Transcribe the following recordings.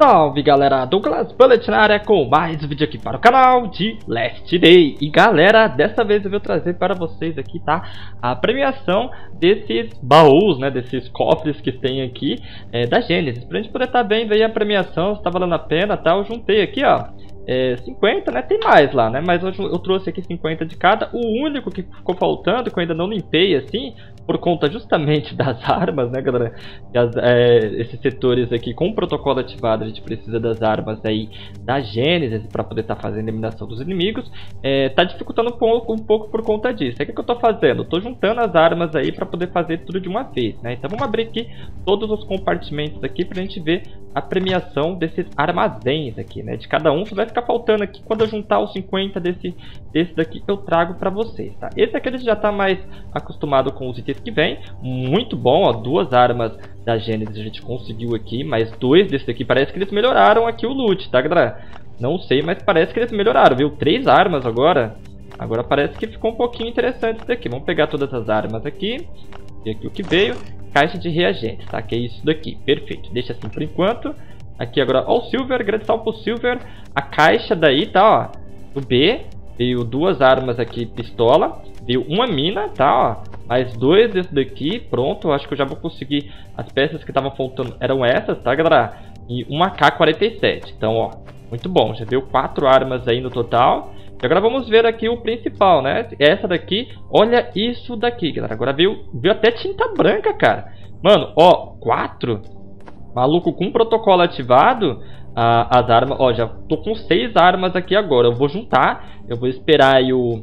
Salve galera, Douglas Bullet na área com mais um vídeo aqui para o canal de Last Day. E galera, dessa vez eu vou trazer para vocês aqui, tá? A premiação desses baús, né? Desses cofres que tem aqui da Genesis. Pra gente poder estar vendo aí a premiação, se tá valendo a pena, tá? Eu juntei aqui, ó. 50, né? Tem mais lá, né? Mas eu trouxe aqui 50 de cada. O único que ficou faltando, que eu ainda não limpei assim, por conta justamente das armas, né, galera? Esses setores aqui com o protocolo ativado, a gente precisa das armas aí da Genesis para poder estar fazendo a eliminação dos inimigos. Tá dificultando um pouco por conta disso. O que eu tô fazendo? Eu tô juntando as armas aí para poder fazer tudo de uma vez, né? Então vamos abrir aqui todos os compartimentos aqui pra gente ver a premiação desses armazéns aqui, né? De cada um, vai ficar faltando aqui. Quando eu juntar os 50 desse daqui, eu trago pra vocês, tá? Esse aqui a gente já tá mais acostumado com os itens que vem. Muito bom, ó. 2 armas da Genesis a gente conseguiu aqui. Mais 2 desse daqui. Parece que eles melhoraram aqui o loot, tá, galera? Não sei, mas parece que eles melhoraram, viu? 3 armas agora. Agora parece que ficou um pouquinho interessante isso daqui. Vamos pegar todas as armas aqui. E aqui o que veio. Caixa de reagentes, tá? Que é isso daqui. Perfeito. Deixa assim por enquanto. Aqui agora, ó, o Silver, grande salve pro Silver. A caixa daí, tá, ó, do B. Veio 2 armas aqui, pistola. Veio uma mina, tá, ó. Mais 2 desse daqui, pronto. Acho que eu já vou conseguir. As peças que estavam faltando eram essas, tá, galera? E uma AK-47. Então, ó, muito bom. Já veio 4 armas aí no total. E agora vamos ver aqui o principal, né? Essa daqui, olha isso daqui, galera. Agora veio até tinta branca, cara. Mano, ó, 4. Maluco, com protocolo ativado, as armas... Ó, já tô com 6 armas aqui agora. Eu vou juntar, eu vou esperar aí o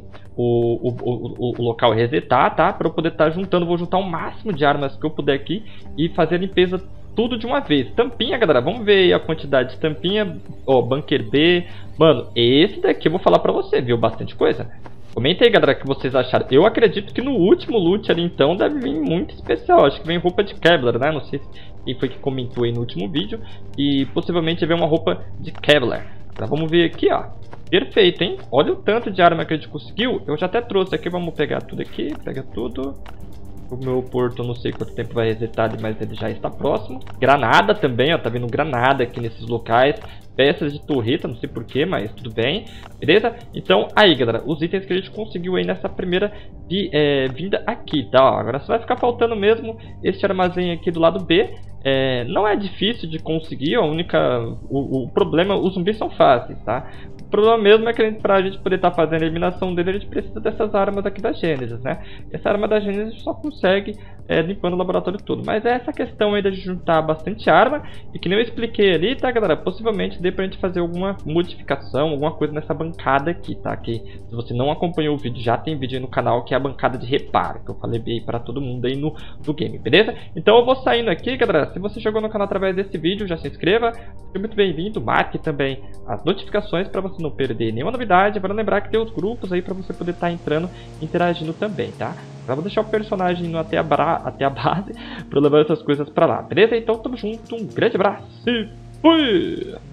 local resetar, tá? Pra eu poder estar juntando, vou juntar o máximo de armas que eu puder aqui e fazer a limpeza tudo de uma vez. Tampinha, galera, vamos ver aí a quantidade de tampinha. Ó, Bunker B. Mano, esse daqui eu vou falar pra você, viu? Bastante coisa. Comenta aí, galera, o que vocês acharam. Eu acredito que no último loot ali, então, deve vir muito especial. Acho que vem roupa de Kevlar, né? Não sei quem foi que comentou aí no último vídeo. E possivelmente vem uma roupa de Kevlar. Agora vamos ver aqui, ó. Perfeito, hein? Olha o tanto de arma que a gente conseguiu. Eu já até trouxe aqui, vamos pegar tudo aqui. Pega tudo. O meu porto, eu não sei quanto tempo vai resetar, mas ele já está próximo. Granada também, ó. Tá vendo granada aqui nesses locais. Peças de torreta, não sei porquê, mas tudo bem. Beleza? Então, aí, galera, os itens que a gente conseguiu aí nessa primeira vinda aqui, tá? Ó, agora só vai ficar faltando mesmo este armazém aqui do lado B. Não é difícil de conseguir, a única... O problema, os zumbis são fáceis, tá? O problema mesmo é que pra gente poder estar fazendo a eliminação dele, a gente precisa dessas armas aqui da Genesis, né? Essa arma da Genesis a gente só consegue limpando o laboratório todo. Mas é essa questão aí de juntar bastante arma. E que nem eu expliquei ali, tá, galera? Possivelmente dê pra gente fazer alguma modificação, alguma coisa nessa bancada aqui, tá? Que se você não acompanhou o vídeo, já tem vídeo aí no canal, que é a bancada de reparo, que eu falei aí pra todo mundo aí no game, beleza? Então eu vou saindo aqui, galera. Se você chegou no canal através desse vídeo, já se inscreva. Seja muito bem-vindo. Marque também as notificaçções para você não perder nenhuma novidade. Para lembrar que tem os grupos aí para você poder estar entrando, interagindo também, tá? Eu vou deixar o personagem indo até a base para levar essas coisas para lá, beleza? Então tamo junto, um grande abraço e fui!